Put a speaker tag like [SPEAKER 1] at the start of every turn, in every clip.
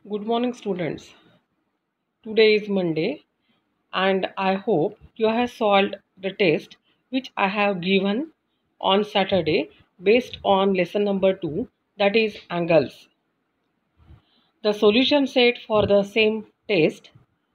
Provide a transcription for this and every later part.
[SPEAKER 1] Good morning, students. Today is Monday, and I hope you have solved the test which I have given on Saturday based on lesson number 2, that is angles. The solution set for the same test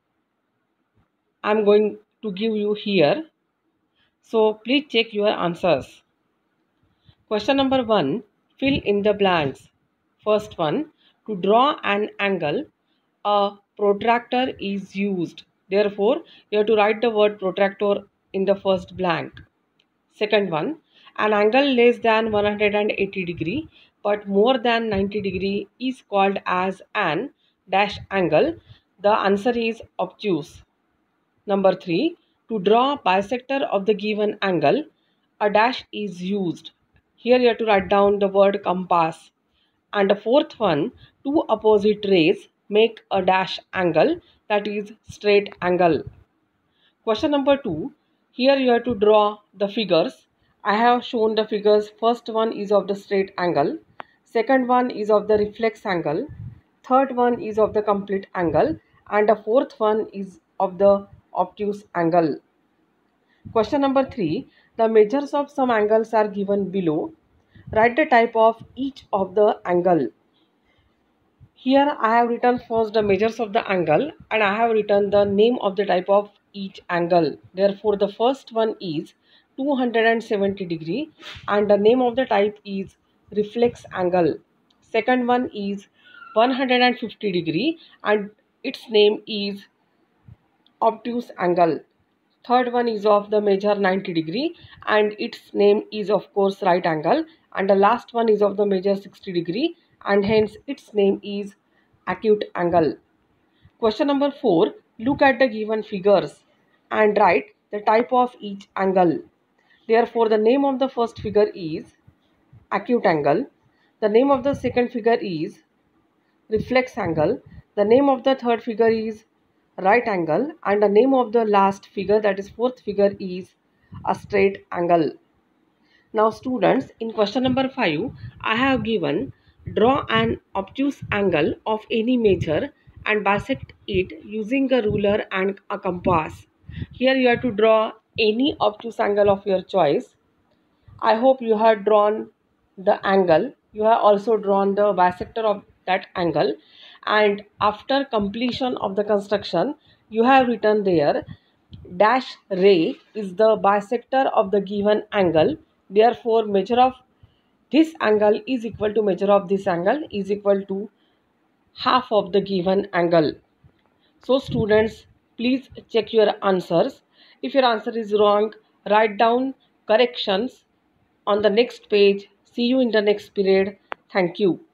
[SPEAKER 1] I am going to give you here. So please check your answers. Question number 1, fill in the blanks. First one, to draw an angle, a protractor is used. Therefore, you have to write the word protractor in the first blank. Second one, an angle less than 180 degree but more than 90 degree is called as an dash angle. The answer is obtuse. Number 3, to draw bisector of the given angle, a dash is used. Here you have to write down the word compass. And the fourth one, two opposite rays make a dash angle, that is straight angle. Question number 2, here you have to draw the figures. I have shown the figures. First one is of the straight angle, second one is of the reflex angle, third one is of the complete angle, and the fourth one is of the obtuse angle. Question number 3, the measures of some angles are given below. Write the type of each of the angle. Here I have written first the measures of the angle and I have written the name of the type of each angle. Therefore, the first one is 270 degree and the name of the type is reflex angle. Second one is 150 degree and its name is obtuse angle. Third one is of the measure 90 degree and its name is of course right angle, and the last one is of the measure 60 degree and hence its name is acute angle. Question number 4, look at the given figures and write the type of each angle. Therefore, the name of the first figure is acute angle, the name of the second figure is reflex angle, the name of the third figure is right angle, and the name of the last figure, that is fourth figure, is a straight angle. Now students, in question number 5, I have given draw an obtuse angle of any measure and bisect it using a ruler and a compass. Here you have to draw any obtuse angle of your choice. I hope you have drawn the angle. You have also drawn the bisector of that angle, and after completion of the construction you have written there dash ray is the bisector of the given angle. Therefore, measure of this angle is equal to measure of this angle is equal to half of the given angle. So students, please check your answers. If your answer is wrong, write down corrections on the next page. See you in the next period. Thank you.